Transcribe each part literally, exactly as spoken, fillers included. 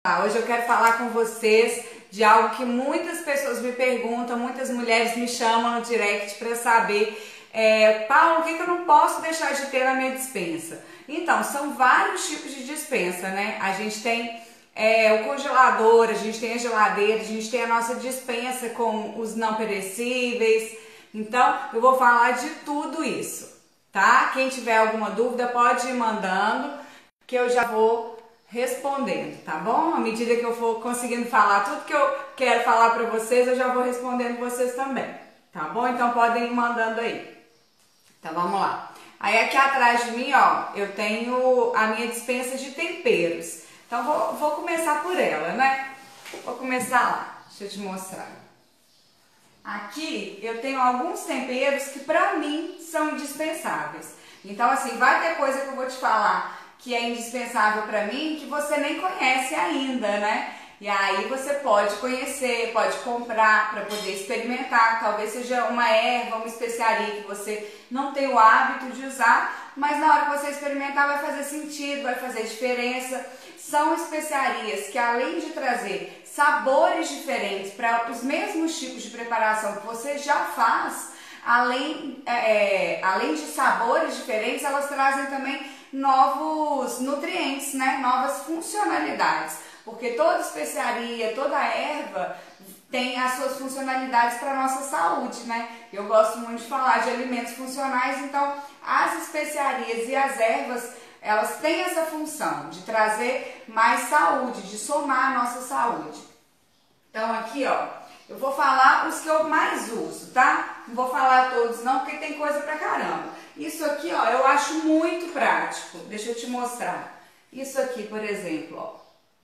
Hoje eu quero falar com vocês de algo que muitas pessoas me perguntam, muitas mulheres me chamam no direct para saber, é, Paulo, o que, que eu não posso deixar de ter na minha despensa? Então, são vários tipos de despensa, né? A gente tem é, o congelador, a gente tem a geladeira, a gente tem a nossa despensa com os não perecíveis. Então, eu vou falar de tudo isso, tá? Quem tiver alguma dúvida pode ir mandando, que eu já vou respondendo, tá bom? À medida que eu for conseguindo falar tudo que eu quero falar para vocês, eu já vou respondendo vocês também, tá bom? Então podem ir mandando aí. Então vamos lá. Aí aqui atrás de mim, ó, eu tenho a minha despensa de temperos. Então vou, vou começar por ela, né? Vou começar lá. Deixa eu te mostrar. Aqui eu tenho alguns temperos que pra mim são indispensáveis. Então assim, vai ter coisa que eu vou te falar que é indispensável para mim, que você nem conhece ainda, né? E aí você pode conhecer, pode comprar para poder experimentar, talvez seja uma erva, uma especiaria que você não tem o hábito de usar, mas na hora que você experimentar vai fazer sentido, vai fazer diferença. São especiarias que, além de trazer sabores diferentes para os mesmos tipos de preparação que você já faz, além, é, além de sabores diferentes, elas trazem também novos nutrientes, né? Novas funcionalidades, porque toda especiaria, toda erva tem as suas funcionalidades para a nossa saúde, né? Eu gosto muito de falar de alimentos funcionais, então as especiarias e as ervas, elas têm essa função de trazer mais saúde, de somar a nossa saúde. Então aqui, ó, eu vou falar os que eu mais uso, tá? Não vou falar todos não, porque tem coisa pra caramba. Isso aqui, ó, eu acho muito prático. Deixa eu te mostrar. Isso aqui, por exemplo, ó,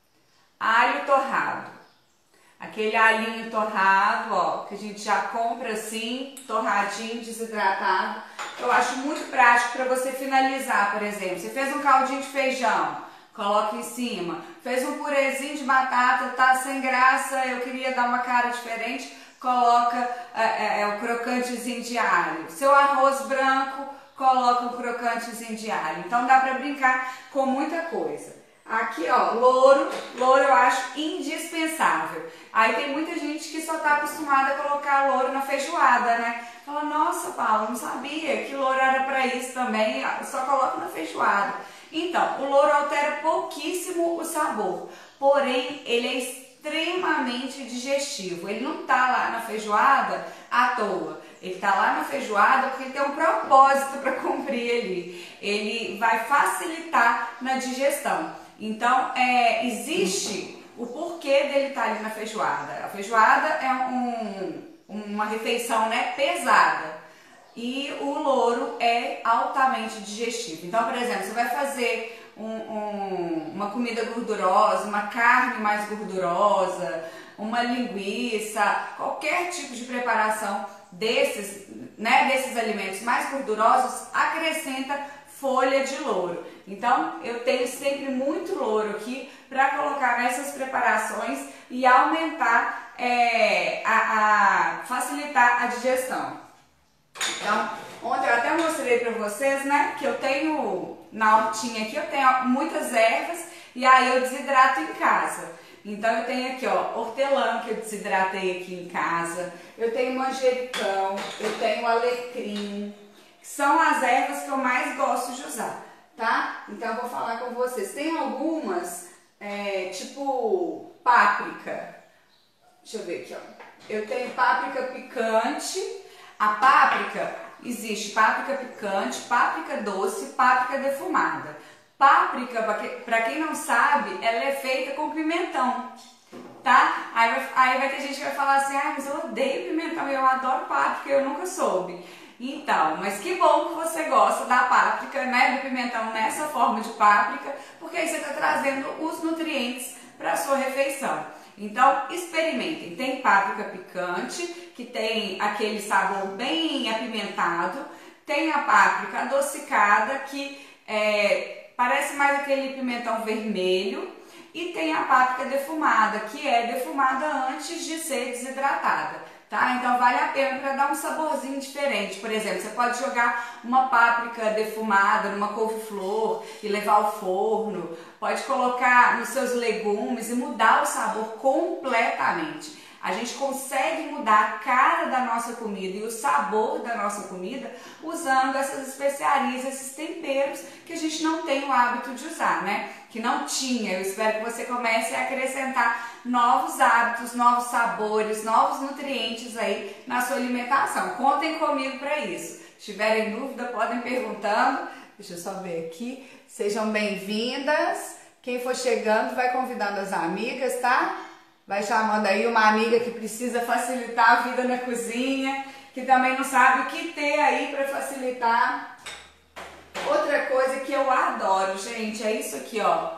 alho torrado. Aquele alhinho torrado, ó, que a gente já compra assim, torradinho, desidratado. Eu acho muito prático para você finalizar, por exemplo. Você fez um caldinho de feijão, coloca em cima. Fez um purezinho de batata, tá sem graça, eu queria dar uma cara diferente, coloca é, é, o crocantezinho de alho. Seu arroz branco, coloca o crocantezinho de alho. Então dá pra brincar com muita coisa. Aqui, ó, louro. Louro eu acho indispensável. Aí tem muita gente que só tá acostumada a colocar louro na feijoada, né? Fala, nossa, Paulo, não sabia que louro era pra isso também, só coloca na feijoada. Então, o louro altera pouquíssimo o sabor, porém ele é extremamente digestivo. Ele não tá lá na feijoada à toa. Ele tá lá na feijoada porque ele tem um propósito para cumprir ali. Ele vai facilitar na digestão. Então, é, existe o porquê dele estar ali na feijoada. A feijoada é um, uma refeição, né, pesada. E o louro é altamente digestivo. Então, por exemplo, você vai fazer um, um, uma comida gordurosa, uma carne mais gordurosa, uma linguiça, qualquer tipo de preparação desses, né, desses alimentos mais gordurosos, acrescenta folha de louro. Então, eu tenho sempre muito louro aqui para colocar nessas preparações e aumentar, é, a, a facilitar a digestão. Então, ontem eu até mostrei para vocês, né, que eu tenho, na hortinha aqui, eu tenho muitas ervas e aí eu desidrato em casa. Então eu tenho aqui, ó, hortelã que eu desidratei aqui em casa, eu tenho manjericão, eu tenho alecrim, que são as ervas que eu mais gosto de usar, tá? Então eu vou falar com vocês. Tem algumas, é, tipo páprica, deixa eu ver aqui, ó. Eu tenho páprica picante. A páprica, existe páprica picante, páprica doce, páprica defumada. Páprica, para quem não sabe, ela é feita com pimentão, tá? Aí vai, aí vai ter gente que vai falar assim, ah, mas eu odeio pimentão, eu adoro páprica, eu nunca soube. Então, mas que bom que você gosta da páprica, né, do pimentão nessa forma de páprica, porque aí você está trazendo os nutrientes para a sua refeição. Então, experimentem. Tem páprica picante, que tem aquele sabor bem apimentado. Tem a páprica adocicada, que é, parece mais aquele pimentão vermelho. E tem a páprica defumada, que é defumada antes de ser desidratada. tá? Então vale a pena para dar um saborzinho diferente. Por exemplo, você pode jogar uma páprica defumada numa couve-flor e levar ao forno, pode colocar nos seus legumes e mudar o sabor completamente. A gente consegue mudar a cara da nossa comida e o sabor da nossa comida usando essas especiarias, esses temperos que a gente não tem o hábito de usar, né? Que não tinha. Eu espero que você comece a acrescentar novos hábitos, novos sabores, novos nutrientes aí na sua alimentação. Contem comigo para isso. Se tiverem dúvida, podem perguntando. Deixa eu só ver aqui. Sejam bem-vindas. Quem for chegando, vai convidando as amigas, tá? Vai chamando aí uma amiga que precisa facilitar a vida na cozinha, que também não sabe o que ter aí para facilitar. Outra coisa que eu adoro, gente, é isso aqui, ó.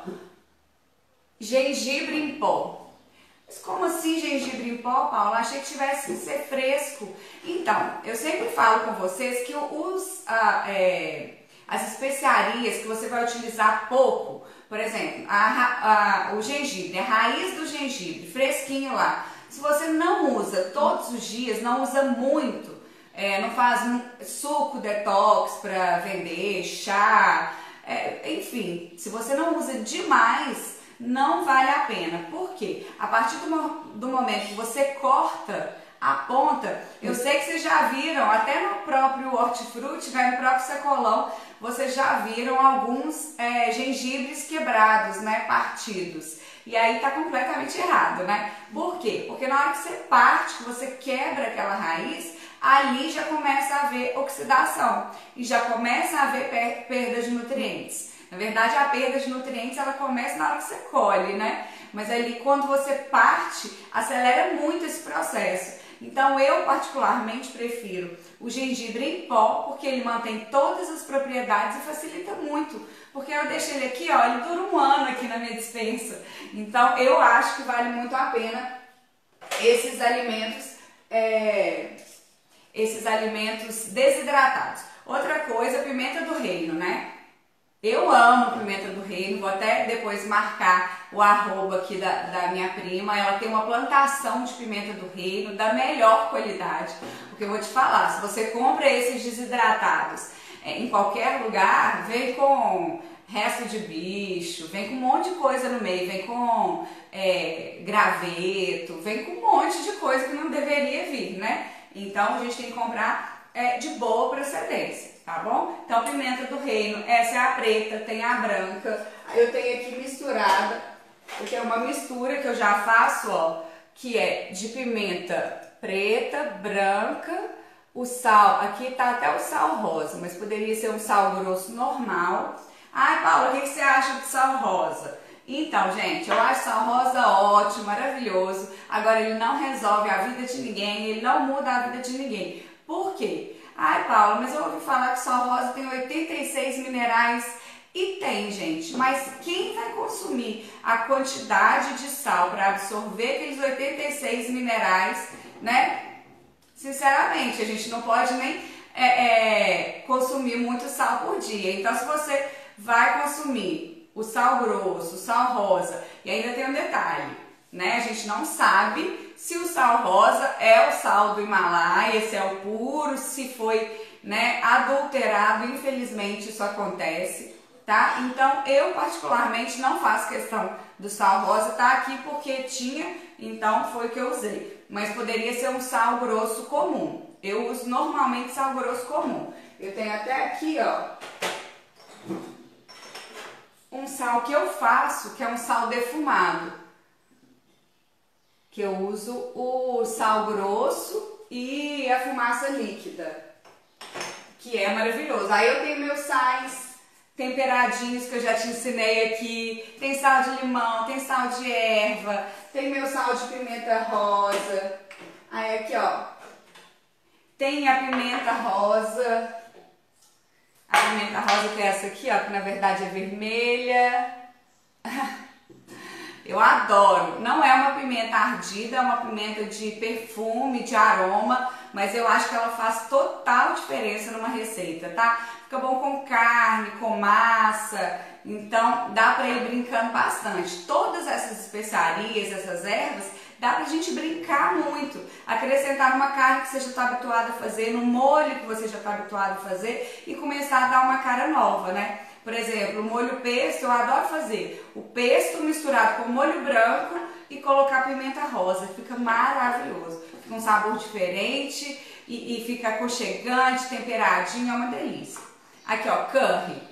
Gengibre em pó. Mas como assim gengibre em pó, Paula? Achei que tivesse que ser fresco. Então, eu sempre falo com vocês que os, ah, é, as especiarias que você vai utilizar pouco, por exemplo, a, a, o gengibre, a raiz do gengibre, fresquinho lá. Se você não usa todos os dias, não usa muito, é, não faz suco detox para vender, chá, é, enfim, se você não usa demais, não vale a pena. Por quê? A partir do, do momento que você corta a ponta, eu sei que vocês já viram, até no próprio hortifruti, né, no próprio sacolão, vocês já viram alguns é, gengibres quebrados, né, partidos. E aí tá completamente errado, né? Por quê? Porque na hora que você parte, que você quebra aquela raiz, ali já começa a haver oxidação e já começa a haver per perda de nutrientes. Na verdade, a perda de nutrientes ela começa na hora que você colhe, né? Mas ali quando você parte, acelera muito esse processo. Então eu particularmente prefiro o gengibre em pó, porque ele mantém todas as propriedades e facilita muito. Porque eu deixo ele aqui, ó, ele dura um ano aqui na minha despensa. Então eu acho que vale muito a pena esses alimentos, é, esses alimentos desidratados. Outra coisa, pimenta do reino, né? Eu amo pimenta do reino, vou até depois marcar o arroba aqui da, da minha prima. Ela tem uma plantação de pimenta do reino da melhor qualidade. Porque eu vou te falar, se você compra esses desidratados é, em qualquer lugar, vem com resto de bicho, vem com um monte de coisa no meio, vem com é, graveto, vem com um monte de coisa que não deveria vir, né? Então a gente tem que comprar é, de boa procedência. Tá bom? Então, pimenta do reino, essa é a preta, tem a branca. Aí eu tenho aqui misturada, porque é uma mistura que eu já faço, ó, que é de pimenta preta, branca, o sal, aqui tá até o sal rosa, mas poderia ser um sal grosso normal. Ai, Paula, o que você acha de sal rosa? Então, gente, eu acho sal rosa ótimo, maravilhoso. Agora, ele não resolve a vida de ninguém, ele não muda a vida de ninguém. Por quê? Ai, Paula, mas eu ouvi falar que sal rosa tem oitenta e seis minerais. E tem, gente, mas quem vai consumir a quantidade de sal para absorver aqueles oitenta e seis minerais, né? Sinceramente, a gente não pode nem é, é, consumir muito sal por dia. Então, se você vai consumir o sal grosso, o sal rosa, e ainda tem um detalhe, né? A gente não sabe se o sal rosa é o sal do Himalaia, se é o puro, se foi, né, adulterado. Infelizmente isso acontece, tá? Então eu particularmente não faço questão do sal rosa, tá aqui porque tinha, então foi o que eu usei. Mas poderia ser um sal grosso comum. Eu uso normalmente sal grosso comum. Eu tenho até aqui, ó, um sal que eu faço, que é um sal defumado. Que eu uso o sal grosso e a fumaça líquida, que é maravilhoso. Aí eu tenho meus sais temperadinhos que eu já te ensinei aqui. Tem sal de limão, tem sal de erva, tem meu sal de pimenta rosa. Aí aqui, ó, tem a pimenta rosa. A pimenta rosa que é essa aqui, ó, que na verdade é vermelha. Eu adoro. Não é uma pimenta ardida, é uma pimenta de perfume, de aroma, mas eu acho que ela faz total diferença numa receita, tá? Fica bom com carne, com massa, então dá pra ir brincando bastante. Todas essas especiarias, essas ervas, Dá pra gente brincar muito, acrescentar numa carne que você já está habituado a fazer, num molho que você já está habituado a fazer e começar a dar uma cara nova, né? Por exemplo, o molho pesto, eu adoro fazer o pesto misturado com molho branco e colocar pimenta rosa, fica maravilhoso, fica um sabor diferente e, e fica aconchegante, temperadinho, é uma delícia. Aqui ó, curry.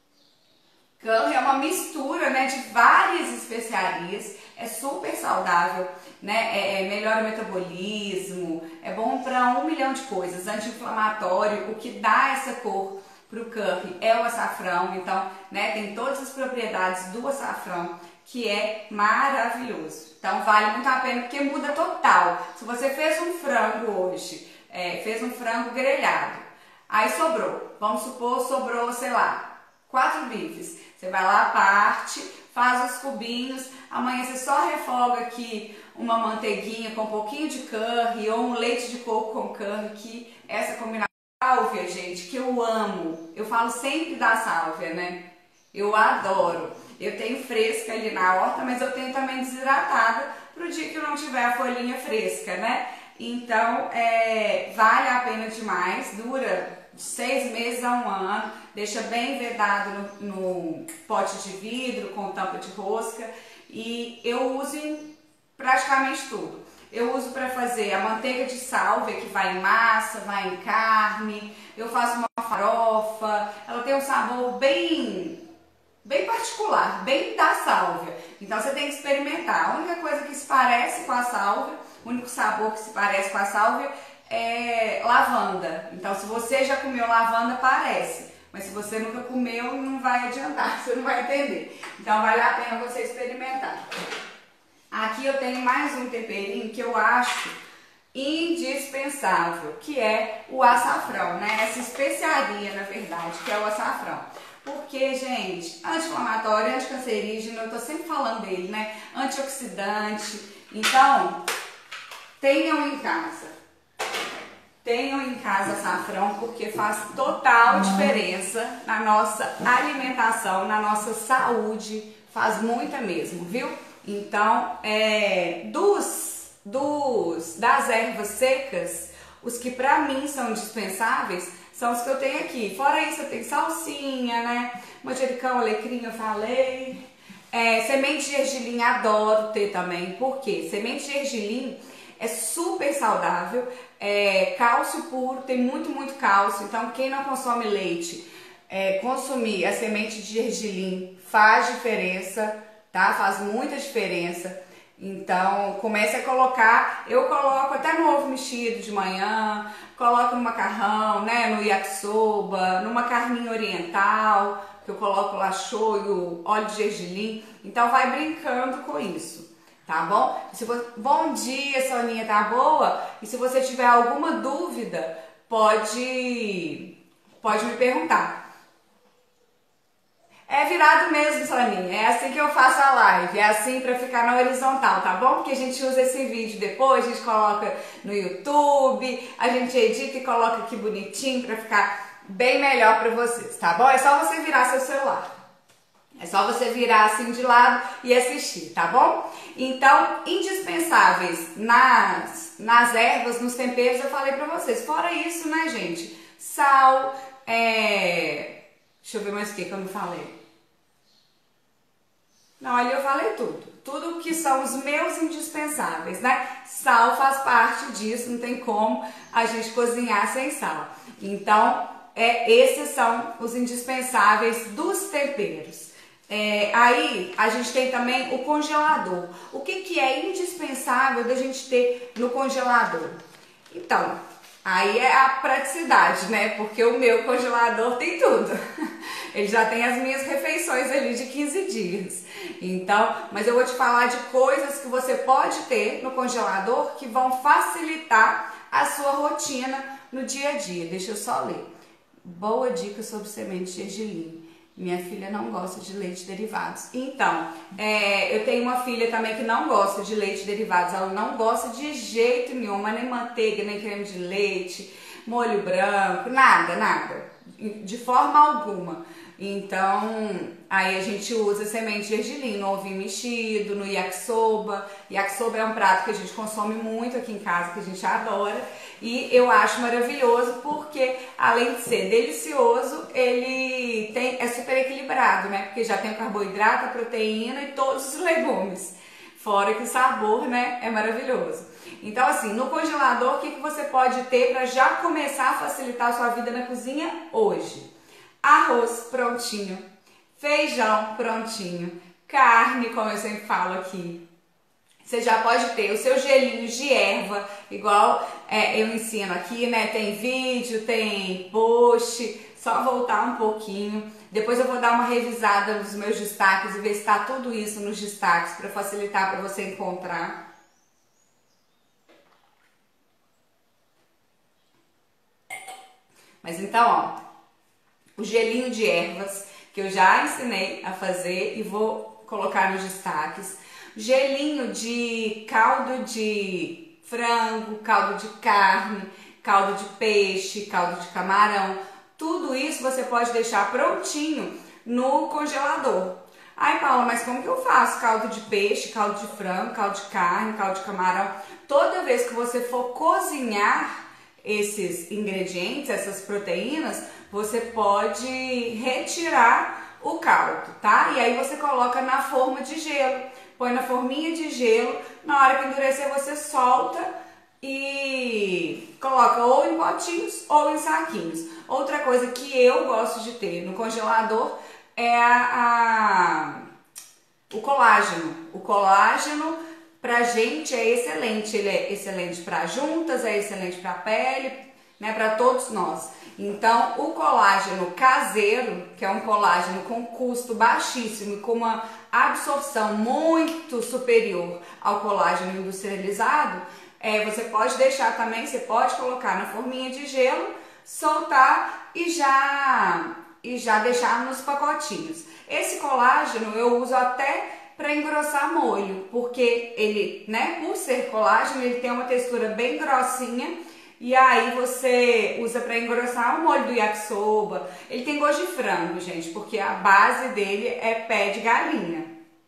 Curry é uma mistura, né, de várias especiarias, é super saudável, né, é, é melhora o metabolismo, é bom para um milhão de coisas, anti-inflamatório, o que dá essa cor pro curry é o açafrão, então, né, tem todas as propriedades do açafrão, que é maravilhoso. Então vale muito a pena porque muda total. Se você fez um frango hoje, é, fez um frango grelhado, aí sobrou, vamos supor, sobrou, sei lá, quatro bifes. Você vai lá, parte, faz os cubinhos, amanhã você só refoga aqui uma manteiguinha com um pouquinho de curry ou um leite de coco com curry, que essa combinação. Sálvia, gente, que eu amo. Eu falo sempre da sálvia, né? Eu adoro. Eu tenho fresca ali na horta, mas eu tenho também desidratada pro dia que eu não tiver a folhinha fresca, né? Então, é, vale a pena demais. Dura de seis meses a um ano. Deixa bem vedado no, no pote de vidro com tampa de rosca. E eu uso em praticamente tudo. Eu uso para fazer a manteiga de sálvia, que vai em massa, vai em carne. Eu faço uma farofa. Ela tem um sabor bem, bem particular, bem da sálvia. Então você tem que experimentar. A única coisa que se parece com a sálvia, o único sabor que se parece com a sálvia é lavanda. Então se você já comeu lavanda, parece. Mas se você nunca comeu, não vai adiantar, você não vai entender. Então vale a pena você experimentar. Aqui eu tenho mais um temperinho que eu acho indispensável, que é o açafrão, né? Essa especiaria, na verdade, que é o açafrão. Porque, gente, anti-inflamatório, anticancerígeno, eu tô sempre falando dele, né? Antioxidante. Então, tenham em casa. Tenham em casa açafrão, porque faz total diferença na nossa alimentação, na nossa saúde. Faz muita mesmo, viu? Então, é, dos, dos, das ervas secas, os que pra mim são indispensáveis são os que eu tenho aqui. Fora isso, eu tenho salsinha, né? Manjericão, alecrim, eu falei. É, semente de gergelim, adoro ter também. Por quê? Semente de gergelim é super saudável, é cálcio puro, tem muito, muito cálcio. Então, quem não consome leite, é, consumir a semente de gergelim faz diferença. Tá? Faz muita diferença. Então, comece a colocar, eu coloco até no ovo mexido de manhã, coloco no macarrão, né, no yakisoba, numa carninha oriental, que eu coloco lá shoyu, óleo de gergelim. Então, vai brincando com isso, tá bom? Se você... Bom dia, Soninha, tá boa? E se você tiver alguma dúvida, pode, pode me perguntar. É virado mesmo, Soninha, é assim que eu faço a live, é assim pra ficar na horizontal, tá bom? Porque a gente usa esse vídeo depois, a gente coloca no YouTube, a gente edita e coloca aqui bonitinho pra ficar bem melhor pra vocês, tá bom? É só você virar seu celular, é só você virar assim de lado e assistir, tá bom? Então, indispensáveis nas, nas ervas, nos temperos, eu falei pra vocês. Fora isso, né, gente? Sal, é... deixa eu ver mais o que que eu não falei. Não, ali eu falei tudo. Tudo que são os meus indispensáveis, né? Sal faz parte disso, não tem como a gente cozinhar sem sal. Então, é, esses são os indispensáveis dos temperos. É, aí, a gente tem também o congelador. O que que é indispensável da gente ter no congelador? Então, aí é a praticidade, né? Porque o meu congelador tem tudo. Ele já tem as minhas refeições ali de quinze dias. Então, mas eu vou te falar de coisas que você pode ter no congelador que vão facilitar a sua rotina no dia a dia. Deixa eu só ler. Boa dica sobre semente de gergelim. Minha filha não gosta de leite derivados. Então, é, eu tenho uma filha também que não gosta de leite derivados. Ela não gosta de jeito nenhum, nem manteiga, nem creme de leite, molho branco, nada, nada. De forma alguma. Então, aí a gente usa semente de gergelim no ovinho mexido, no yakisoba. Yakisoba é um prato que a gente consome muito aqui em casa, que a gente adora. E eu acho maravilhoso porque, além de ser delicioso, ele tem, é super equilibrado, né? Porque já tem o carboidrato, a proteína e todos os legumes. Fora que o sabor, né, é maravilhoso. Então, assim, no congelador, o que, que você pode ter para já começar a facilitar a sua vida na cozinha hoje? Arroz prontinho, feijão prontinho, carne, como eu sempre falo aqui. Você já pode ter o seu gelinho de erva, igual é, eu ensino aqui, né? Tem vídeo, tem post, só voltar um pouquinho. Depois eu vou dar uma revisada nos meus destaques e ver se está tudo isso nos destaques para facilitar para você encontrar. Mas então, ó, o gelinho de ervas que eu já ensinei a fazer e vou colocar nos destaques. Gelinho de caldo de frango, caldo de carne, caldo de peixe, caldo de camarão. Tudo isso você pode deixar prontinho no congelador. Ai, Paula, mas como que eu faço caldo de peixe, caldo de frango, caldo de carne, caldo de camarão? Toda vez que você for cozinhar esses ingredientes, essas proteínas, você pode retirar o caldo, tá? E aí você coloca na forma de gelo, põe na forminha de gelo, na hora que endurecer você solta e coloca ou em potinhos ou em saquinhos. Outra coisa que eu gosto de ter no congelador é a, a, o colágeno. O colágeno pra gente é excelente, ele é excelente para juntas, é excelente para pele, né, para todos nós. Então, o colágeno caseiro, que é um colágeno com custo baixíssimo e com uma absorção muito superior ao colágeno industrializado, é, você pode deixar também, você pode colocar na forminha de gelo, soltar e já, e já deixar nos pacotinhos. Esse colágeno eu uso até para engrossar molho, porque ele, né, por ser colágeno, ele tem uma textura bem grossinha. E aí você usa para engrossar o molho do yakisoba. Ele tem gosto de frango, gente, porque a base dele é pé de galinha.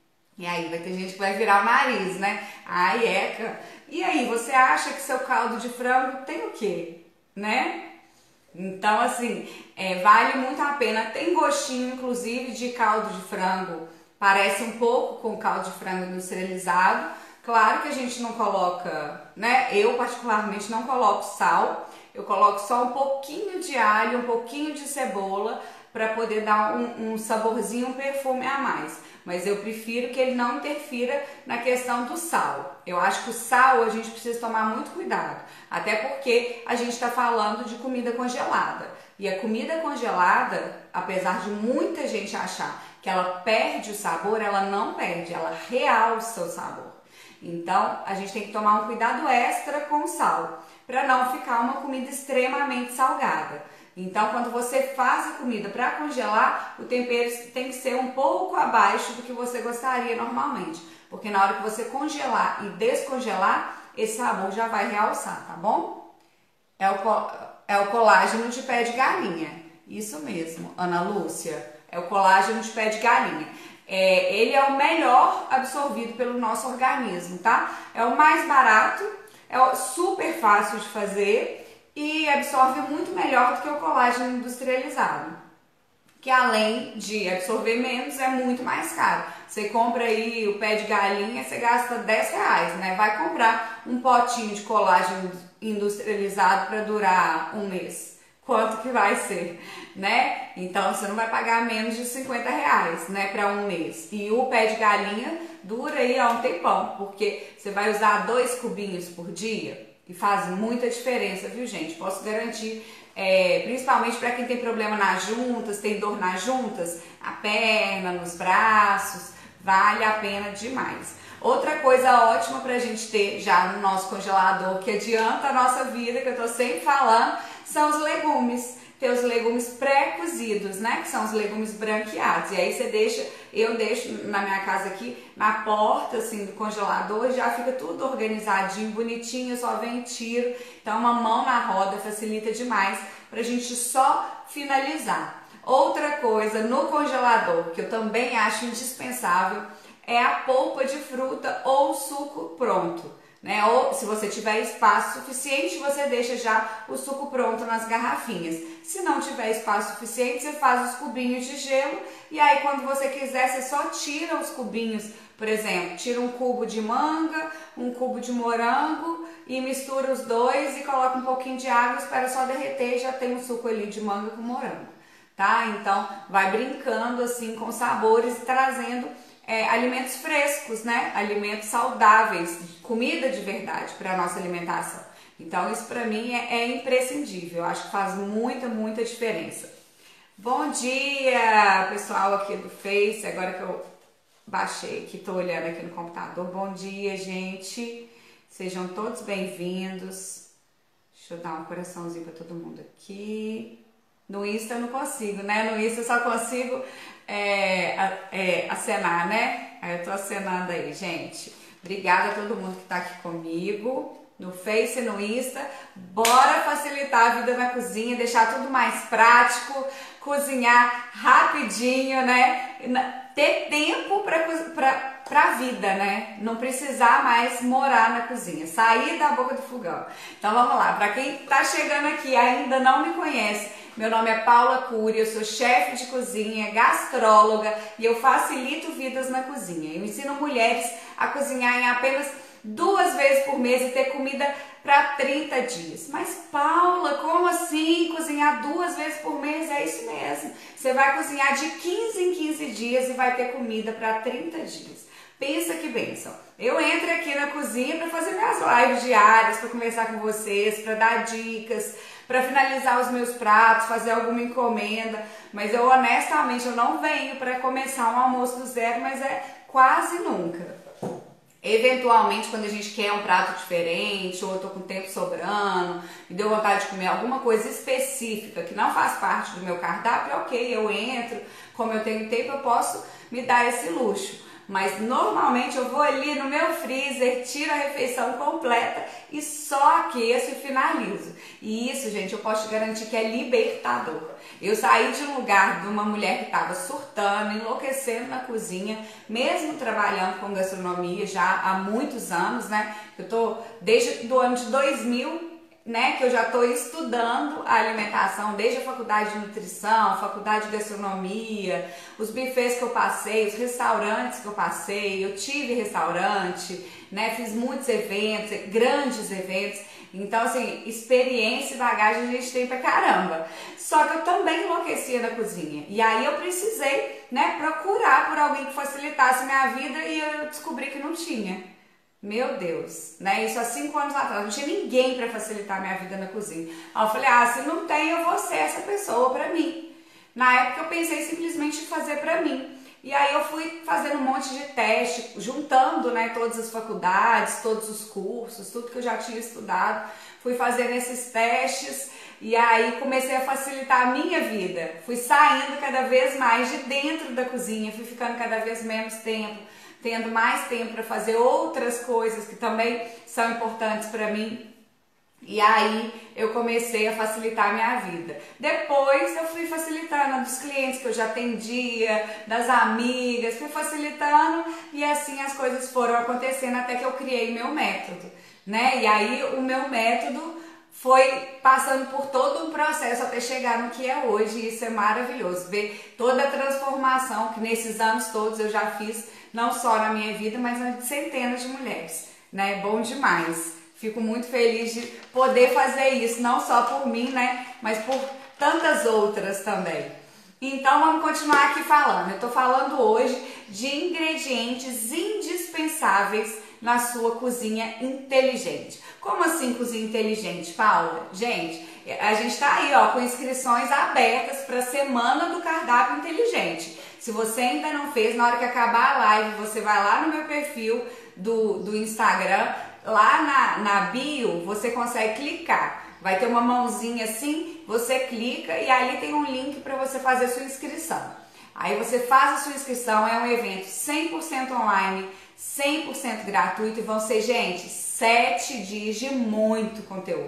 E aí vai ter gente que vai virar o nariz, né? Ai, eca. E aí, você acha que seu caldo de frango tem o quê? Né? Então, assim, é, vale muito a pena. Tem gostinho, inclusive, de caldo de frango. Parece um pouco com caldo de frango industrializado. Claro que a gente não coloca, né? Eu particularmente não coloco sal, eu coloco só um pouquinho de alho, um pouquinho de cebola para poder dar um, um saborzinho, um perfume a mais. Mas eu prefiro que ele não interfira na questão do sal. Eu acho que o sal a gente precisa tomar muito cuidado, até porque a gente está falando de comida congelada. E a comida congelada, apesar de muita gente achar que ela perde o sabor, ela não perde, ela realça o sabor. Então, a gente tem que tomar um cuidado extra com o sal, para não ficar uma comida extremamente salgada. Então, quando você faz a comida para congelar, o tempero tem que ser um pouco abaixo do que você gostaria normalmente, porque na hora que você congelar e descongelar, esse sabor já vai realçar, tá bom? É o, é o colágeno de pé de galinha, isso mesmo, Ana Lúcia, é o colágeno de pé de galinha. É, ele é o melhor absorvido pelo nosso organismo, tá? É o mais barato, é super fácil de fazer e absorve muito melhor do que o colágeno industrializado, que além de absorver menos, é muito mais caro. Você compra aí o pé de galinha, você gasta dez reais, né? Vai comprar um potinho de colágeno industrializado para durar um mês. Quanto que vai ser, né? Então você não vai pagar menos de cinquenta reais, né, para um mês. E o pé de galinha dura aí há um tempão, porque você vai usar dois cubinhos por dia e faz muita diferença, viu, gente? Posso garantir, é, principalmente para quem tem problema nas juntas, tem dor nas juntas, na perna, nos braços, vale a pena demais. Outra coisa ótima pra gente ter já no nosso congelador, que adianta a nossa vida, que eu tô sempre falando, são os legumes. Ter os legumes pré-cozidos, né? Que são os legumes branqueados. E aí você deixa, eu deixo na minha casa aqui, na porta assim do congelador, já fica tudo organizadinho, bonitinho, só vem e tiro. Então uma mão na roda facilita demais pra gente só finalizar. Outra coisa no congelador que eu também acho indispensável é a polpa de fruta ou suco pronto, né? Ou se você tiver espaço suficiente, você deixa já o suco pronto nas garrafinhas. Se não tiver espaço suficiente, você faz os cubinhos de gelo e aí quando você quiser, você só tira os cubinhos. Por exemplo, tira um cubo de manga, um cubo de morango e mistura os dois e coloca um pouquinho de água, espera só derreter e já tem um suco ali de manga com morango, tá? Então, vai brincando assim com sabores e trazendo é, alimentos frescos, né? Alimentos saudáveis, comida de verdade para a nossa alimentação. Então, isso para mim é, é imprescindível, eu acho que faz muita, muita diferença. Bom dia, pessoal aqui do Face, agora que eu baixei aqui, tô olhando aqui no computador. Bom dia, gente. Sejam todos bem-vindos. Deixa eu dar um coraçãozinho para todo mundo aqui. No Insta eu não consigo, né? No Insta eu só consigo é, é, acenar, né? Aí eu tô acenando aí, gente. Obrigada a todo mundo que tá aqui comigo. No Face e no Insta. Bora facilitar a vida na cozinha, deixar tudo mais prático, cozinhar rapidinho, né? Ter tempo para a vida, né? Não precisar mais morar na cozinha, sair da boca do fogão. Então vamos lá, para quem está chegando aqui e ainda não me conhece, meu nome é Paula Cury, eu sou chefe de cozinha, gastróloga e eu facilito vidas na cozinha. Eu ensino mulheres a cozinhar em apenas duas vezes por mês e ter comida para trinta dias. Mas Paula, como assim cozinhar duas vezes por mês? É isso mesmo. Você vai cozinhar de quinze em quinze dias e vai ter comida para trinta dias. Pensa que bênção. Eu entro aqui na cozinha para fazer minhas lives diárias, para conversar com vocês, para dar dicas, para finalizar os meus pratos, fazer alguma encomenda. Mas eu honestamente eu não venho para começar um almoço do zero, mas é quase nunca. Eventualmente, quando a gente quer um prato diferente, ou eu tô com tempo sobrando, e deu vontade de comer alguma coisa específica que não faz parte do meu cardápio, ok, eu entro, como eu tenho tempo, eu posso me dar esse luxo. Mas normalmente eu vou ali no meu freezer, tiro a refeição completa e só aqueço e finalizo. E isso, gente, eu posso te garantir que é libertador. Eu saí de um lugar de uma mulher que estava surtando, enlouquecendo na cozinha, mesmo trabalhando com gastronomia já há muitos anos, né? Eu tô desde o ano de dois mil, né, que eu já estou estudando a alimentação, desde a faculdade de nutrição, faculdade de gastronomia, os buffets que eu passei, os restaurantes que eu passei, eu tive restaurante, né, fiz muitos eventos, grandes eventos, então assim, experiência e bagagem a gente tem pra caramba. Só que eu também enlouquecia na cozinha, e aí eu precisei, né, procurar por alguém que facilitasse minha vida e eu descobri que não tinha. Meu Deus, né? Isso há cinco anos atrás, não tinha ninguém para facilitar a minha vida na cozinha. Aí eu falei, ah, se não tem, eu vou ser essa pessoa para mim. Na época eu pensei simplesmente em fazer para mim. E aí eu fui fazendo um monte de teste, juntando, né, todas as faculdades, todos os cursos, tudo que eu já tinha estudado. Fui fazendo esses testes e aí comecei a facilitar a minha vida. Fui saindo cada vez mais de dentro da cozinha, fui ficando cada vez menos tempo, tendo mais tempo para fazer outras coisas que também são importantes para mim. E aí eu comecei a facilitar a minha vida. Depois eu fui facilitando a dos clientes que eu já atendia, das amigas, fui facilitando e assim as coisas foram acontecendo até que eu criei meu método, né? E aí o meu método foi passando por todo um processo até chegar no que é hoje, e isso é maravilhoso, ver toda a transformação que nesses anos todos eu já fiz, não só na minha vida, mas na de centenas de mulheres, né? Bom demais. Fico muito feliz de poder fazer isso, não só por mim, né? Mas por tantas outras também. Então vamos continuar aqui falando. Eu tô falando hoje de ingredientes indispensáveis na sua cozinha inteligente. Como assim cozinha inteligente, Paula? Gente, a gente tá aí, ó, com inscrições abertas para a semana do cardápio inteligente. Se você ainda não fez, na hora que acabar a live, você vai lá no meu perfil do, do Instagram, lá na, na bio, você consegue clicar. Vai ter uma mãozinha assim, você clica e ali tem um link para você fazer a sua inscrição. Aí você faz a sua inscrição, é um evento cem por cento online, cem por cento gratuito e vão ser, gente, sete dias de muito conteúdo.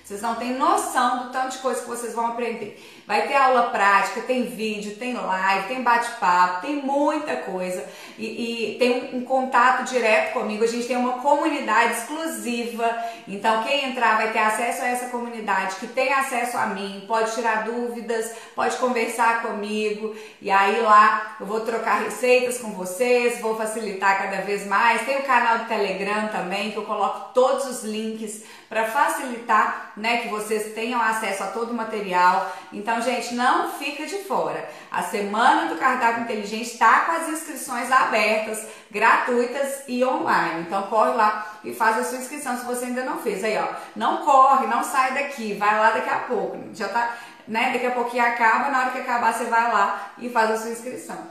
Vocês não têm noção do tanto de coisa que vocês vão aprender. Vai ter aula prática, tem vídeo, tem live, tem bate-papo, tem muita coisa. E, e tem um, um contato direto comigo. A gente tem uma comunidade exclusiva. Então quem entrar vai ter acesso a essa comunidade, que tem acesso a mim, pode tirar dúvidas, pode conversar comigo. E aí lá eu vou trocar receitas com vocês, vou facilitar cada vez mais. Tem o canal do Telegram também, que eu coloco todos os links para facilitar, né, que vocês tenham acesso a todo o material. Então, gente, não fica de fora. A Semana do Cardápio Inteligente está com as inscrições abertas, gratuitas e online. Então, corre lá e faz a sua inscrição se você ainda não fez. Aí, ó, não corre, não sai daqui, vai lá daqui a pouco. Já tá, né, daqui a pouquinho acaba, na hora que acabar você vai lá e faz a sua inscrição.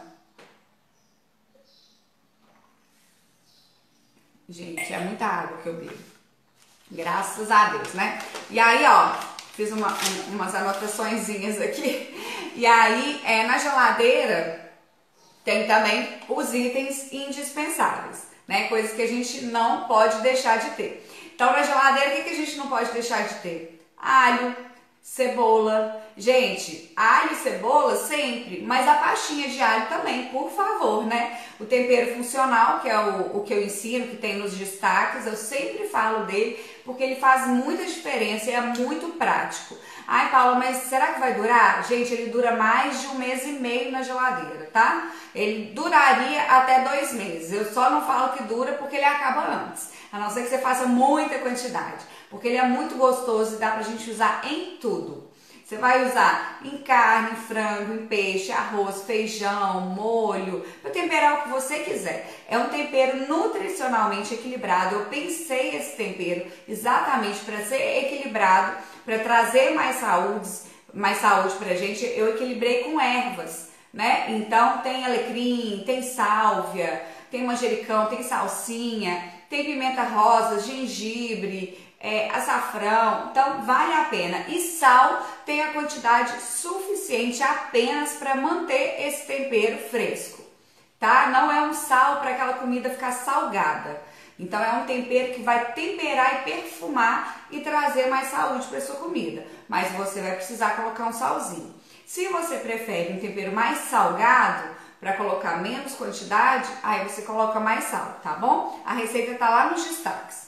Gente, é muita água que eu bebo. Graças a Deus, né? E aí, ó, fiz uma, um, umas anotaçõezinhas aqui. E aí, é, na geladeira, tem também os itens indispensáveis, né? Coisas que a gente não pode deixar de ter. Então, na geladeira, o que, que a gente não pode deixar de ter? Alho, cebola. Gente, alho e cebola sempre, mas a pastinha de alho também, por favor, né? O tempero funcional, que é o, o que eu ensino, que tem nos destaques, eu sempre falo dele, porque ele faz muita diferença e é muito prático. Ai, Paula, mas será que vai durar? Gente, ele dura mais de um mês e meio na geladeira, tá? Ele duraria até dois meses. Eu só não falo que dura porque ele acaba antes, a não ser que você faça muita quantidade, porque ele é muito gostoso e dá pra gente usar em tudo. Você vai usar em carne, em frango, em peixe, arroz, feijão, molho, para temperar o que você quiser. É um tempero nutricionalmente equilibrado. Eu pensei esse tempero exatamente para ser equilibrado, para trazer mais saúde, mais saúde pra gente. Eu equilibrei com ervas, né? Então tem alecrim, tem sálvia, tem manjericão, tem salsinha, tem pimenta rosa, gengibre, É, açafrão, então vale a pena. E sal tem a quantidade suficiente apenas para manter esse tempero fresco, tá? Não é um sal para aquela comida ficar salgada. Então é um tempero que vai temperar e perfumar e trazer mais saúde para sua comida. Mas você vai precisar colocar um salzinho. Se você prefere um tempero mais salgado, para colocar menos quantidade, aí você coloca mais sal, tá bom? A receita tá lá nos destaques.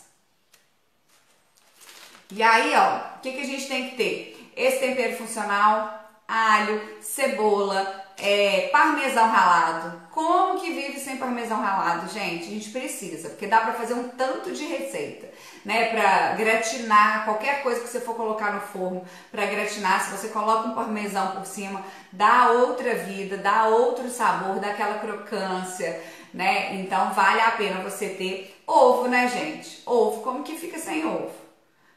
E aí, ó, o que, que a gente tem que ter? Esse tempero funcional, alho, cebola, é, parmesão ralado. Como que vive sem parmesão ralado, gente? A gente precisa, porque dá pra fazer um tanto de receita, né? Pra gratinar, qualquer coisa que você for colocar no forno pra gratinar, se você coloca um parmesão por cima, dá outra vida, dá outro sabor, dá aquela crocância, né? Então vale a pena você ter ovo, né, gente? Ovo, como que fica sem ovo?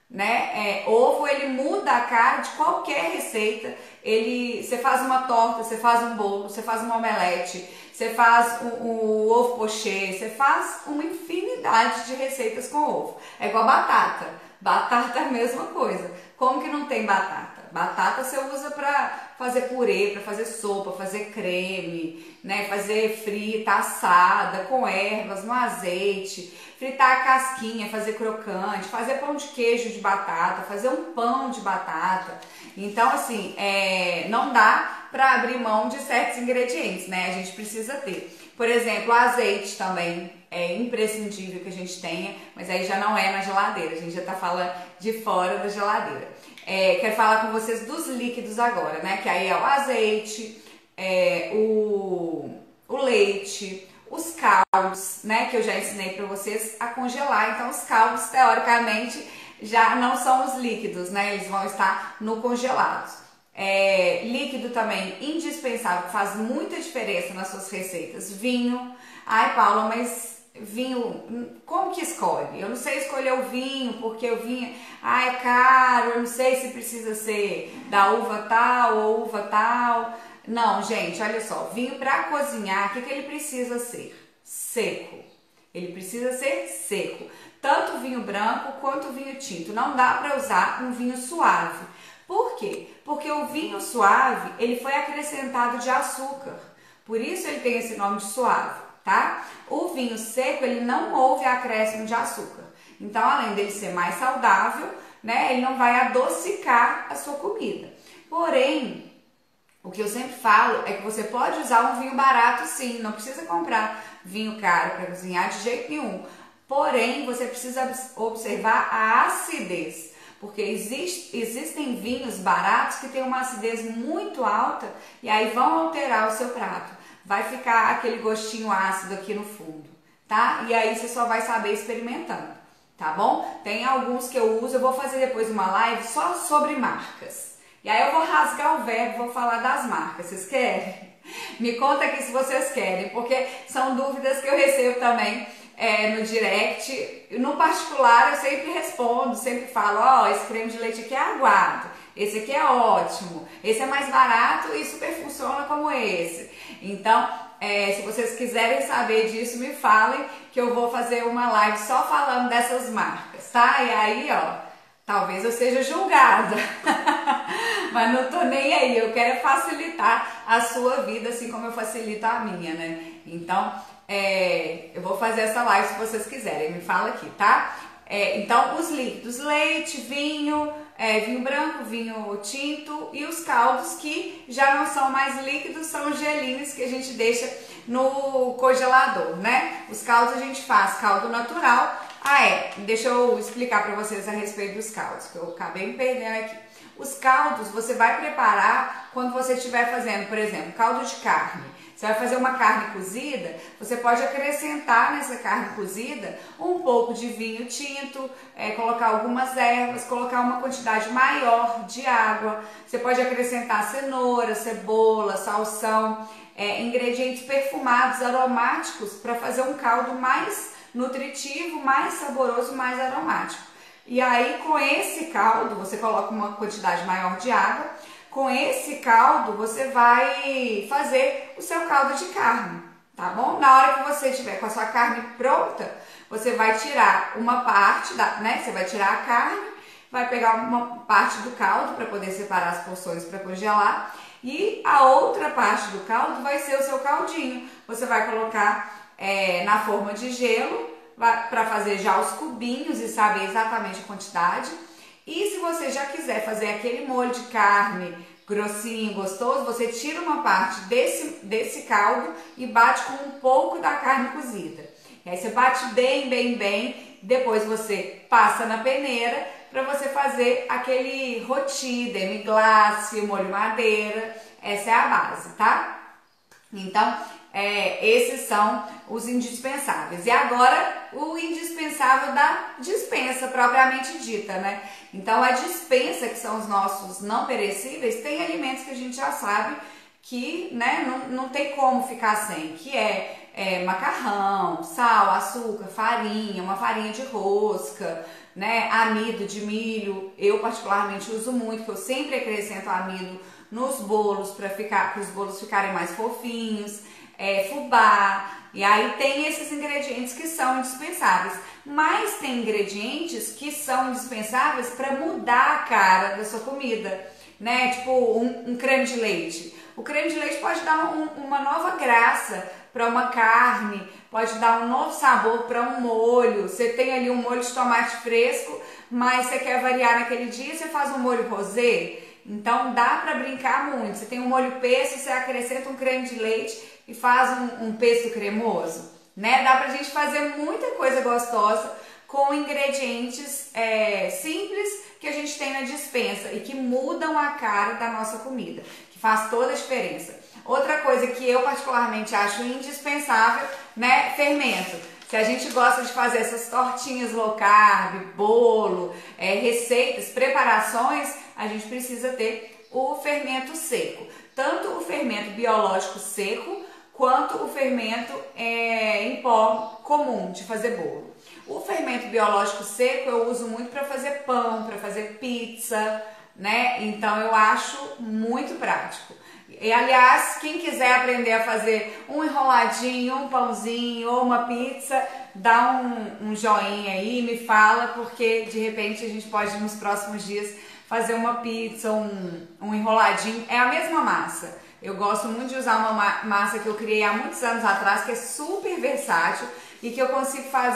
Né? É, ovo, ele muda a cara de qualquer receita. Ele, você faz uma torta, você faz um bolo, você faz um omelete, você faz o, o ovo pochê, você faz uma infinidade de receitas com ovo. É igual batata. Batata é a mesma coisa. Como que não tem batata? Batata você usa para fazer purê, para fazer sopa, fazer creme, né? Fazer frita, assada, com ervas, no azeite, fritar a casquinha, fazer crocante, fazer pão de queijo de batata, fazer um pão de batata. Então, assim, é, não dá para abrir mão de certos ingredientes, né? A gente precisa ter. Por exemplo, o azeite também é imprescindível que a gente tenha, mas aí já não é na geladeira, a gente já tá falando de fora da geladeira. É, quero falar com vocês dos líquidos agora, né? Que aí é o azeite, é, o, o leite, os caldos, né? Que eu já ensinei para vocês a congelar. Então, os caldos, teoricamente, já não são os líquidos, né? Eles vão estar no congelado. É, líquido também indispensável, faz muita diferença nas suas receitas. Vinho. Ai, Paula, mas vinho, como que escolhe? Eu não sei escolher o vinho, porque o vinho, ai, é caro, eu não sei se precisa ser da uva tal ou uva tal. Não, gente, olha só, vinho para cozinhar, o que, que ele precisa ser? Seco. Ele precisa ser seco. Tanto vinho branco quanto vinho tinto. Não dá para usar um vinho suave. Por quê? Porque o vinho suave, ele foi acrescentado de açúcar. Por isso ele tem esse nome de suave, tá? O vinho seco, ele não houve acréscimo de açúcar. Então, além dele ser mais saudável, né? Ele não vai adocicar a sua comida. Porém, o que eu sempre falo é que você pode usar um vinho barato sim, não precisa comprar vinho caro para cozinhar de jeito nenhum. Porém, você precisa observar a acidez, porque existe, existem vinhos baratos que têm uma acidez muito alta e aí vão alterar o seu prato. Vai ficar aquele gostinho ácido aqui no fundo, tá? E aí você só vai saber experimentando, tá bom? Tem alguns que eu uso, eu vou fazer depois uma live só sobre marcas. E aí eu vou rasgar o verbo, vou falar das marcas. Vocês querem? Me conta aqui se vocês querem, porque são dúvidas que eu recebo também é, no direct. No particular eu sempre respondo, sempre falo, ó, oh, esse creme de leite aqui é aguado, esse aqui é ótimo, esse é mais barato e super funciona como esse. Então, é, se vocês quiserem saber disso, me falem que eu vou fazer uma live só falando dessas marcas, tá? E aí, ó, talvez eu seja julgada, mas não tô nem aí, eu quero facilitar a sua vida, assim como eu facilito a minha, né? Então, é, eu vou fazer essa live se vocês quiserem, me fala aqui, tá? É, então, os líquidos, leite, vinho, é, vinho branco, vinho tinto e os caldos que já não são mais líquidos, são gelinhos que a gente deixa no congelador, né? Os caldos a gente faz caldo natural. Ah, é, deixa eu explicar para vocês a respeito dos caldos, que eu acabei me perdendo aqui. Os caldos você vai preparar quando você estiver fazendo, por exemplo, caldo de carne. Você vai fazer uma carne cozida, você pode acrescentar nessa carne cozida um pouco de vinho tinto, é, colocar algumas ervas, colocar uma quantidade maior de água. Você pode acrescentar cenoura, cebola, salsão, é, ingredientes perfumados, aromáticos, para fazer um caldo mais nutritivo, mais saboroso, mais aromático. E aí com esse caldo, você coloca uma quantidade maior de água, com esse caldo você vai fazer o seu caldo de carne, tá bom? Na hora que você tiver com a sua carne pronta, você vai tirar uma parte, da, né? Você vai tirar a carne, vai pegar uma parte do caldo para poder separar as porções para congelar e a outra parte do caldo vai ser o seu caldinho. Você vai colocar É, na forma de gelo, para fazer já os cubinhos e saber exatamente a quantidade. E se você já quiser fazer aquele molho de carne grossinho, gostoso, você tira uma parte desse, desse caldo e bate com um pouco da carne cozida. E aí você bate bem, bem, bem, depois você passa na peneira para você fazer aquele roti, demi-glace, molho madeira. Essa é a base, tá? Então, É, esses são os indispensáveis. E agora, o indispensável da dispensa propriamente dita, né? Então, a dispensa, que são os nossos não perecíveis, tem alimentos que a gente já sabe que, né, não, não tem como ficar sem, que é, é macarrão, sal, açúcar, farinha, uma farinha de rosca, né, amido de milho. Eu particularmente uso muito, que eu sempre acrescento amido nos bolos para ficar, para os bolos ficarem mais fofinhos. É, fubá, e aí tem esses ingredientes que são indispensáveis, mas tem ingredientes que são indispensáveis para mudar a cara da sua comida, né? Tipo um, um creme de leite. O creme de leite pode dar um, uma nova graça para uma carne, pode dar um novo sabor para um molho. Você tem ali um molho de tomate fresco, mas você quer variar naquele dia, você faz um molho rosé. Então dá para brincar muito. Você tem um molho pesto, você acrescenta um creme de leite e faz um, um pesto cremoso, né? Dá pra gente fazer muita coisa gostosa com ingredientes é, simples que a gente tem na dispensa e que mudam a cara da nossa comida, que faz toda a diferença. Outra coisa que eu particularmente acho indispensável, né? Fermento. Se a gente gosta de fazer essas tortinhas low carb, bolo, é, receitas, preparações, a gente precisa ter o fermento seco. Tanto o fermento biológico seco, quanto o fermento é, em pó comum de fazer bolo. O fermento biológico seco eu uso muito para fazer pão, para fazer pizza, né? Então eu acho muito prático. E aliás, quem quiser aprender a fazer um enroladinho, um pãozinho ou uma pizza, dá um, um joinha aí, me fala, porque de repente a gente pode nos próximos dias fazer uma pizza, um, um enroladinho. É a mesma massa. Eu gosto muito de usar uma massa que eu criei há muitos anos atrás, que é super versátil e que eu consigo fazer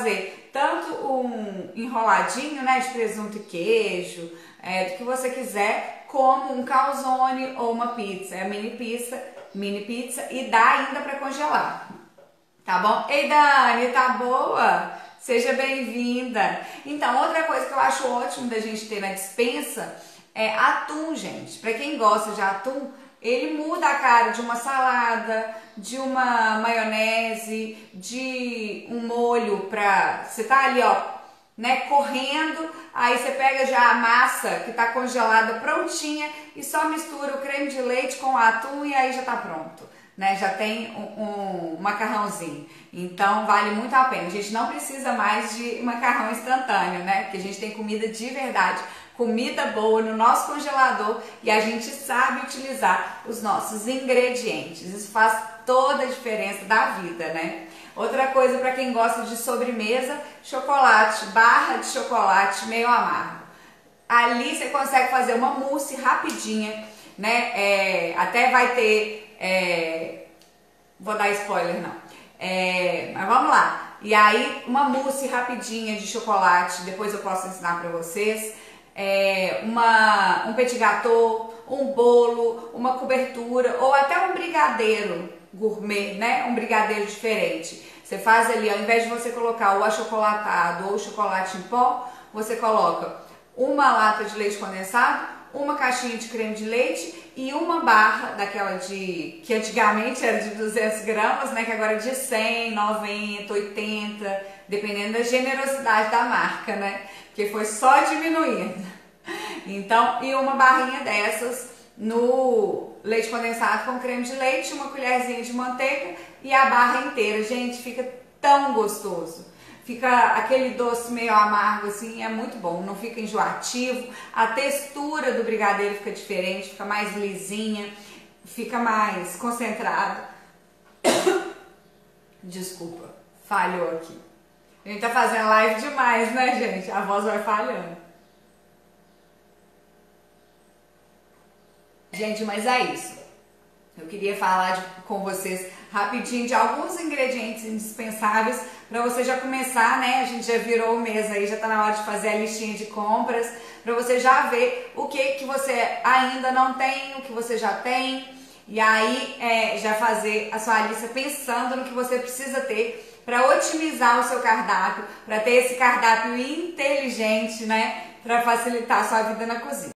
tanto um enroladinho, né, de presunto e queijo, é, do que você quiser, como um calzone ou uma pizza, é a mini pizza, mini pizza e dá ainda para congelar. Tá bom? Ei, Dani, tá boa? Seja bem-vinda. Então, outra coisa que eu acho ótimo da gente ter na despensa é atum, gente. Para quem gosta de atum, ele muda a cara de uma salada, de uma maionese, de um molho pra... Você tá ali, ó, né, correndo, aí você pega já a massa que tá congelada prontinha e só mistura o creme de leite com o atum e aí já tá pronto, né? Já tem um, um macarrãozinho. Então vale muito a pena. A gente não precisa mais de macarrão instantâneo, né? Porque a gente tem comida de verdade, comida boa no nosso congelador e a gente sabe utilizar os nossos ingredientes. Isso faz toda a diferença da vida, né? Outra coisa para quem gosta de sobremesa, chocolate, barra de chocolate meio amargo. Ali você consegue fazer uma mousse rapidinha, né? É, até vai ter, é, vou dar spoiler não, é, mas vamos lá. E aí uma mousse rapidinha de chocolate, depois eu posso ensinar para vocês. É, uma, um petit gâteau, um bolo, uma cobertura ou até um brigadeiro gourmet, né? Um brigadeiro diferente. Você faz ali, ao invés de você colocar o achocolatado ou o chocolate em pó, você coloca uma lata de leite condensado, uma caixinha de creme de leite e uma barra daquela de que antigamente era de duzentos gramas, né? Que agora é de cem, noventa, oitenta, dependendo da generosidade da marca, né? Porque foi só diminuindo. Então, e uma barrinha dessas no leite condensado com creme de leite, uma colherzinha de manteiga e a barra inteira. Gente, fica tão gostoso. Fica aquele doce meio amargo assim, é muito bom, não fica enjoativo. A textura do brigadeiro fica diferente, fica mais lisinha, fica mais concentrado. Desculpa, falhou aqui. A gente tá fazendo live demais, né, gente? A voz vai falhando. Gente, mas é isso. Eu queria falar de, com vocês rapidinho de alguns ingredientes indispensáveis para você já começar, né? A gente já virou o mês aí, já tá na hora de fazer a listinha de compras, para você já ver o que, que você ainda não tem, o que você já tem, e aí é, já fazer a sua lista pensando no que você precisa ter para otimizar o seu cardápio, para ter esse cardápio inteligente, né? Para facilitar a sua vida na cozinha.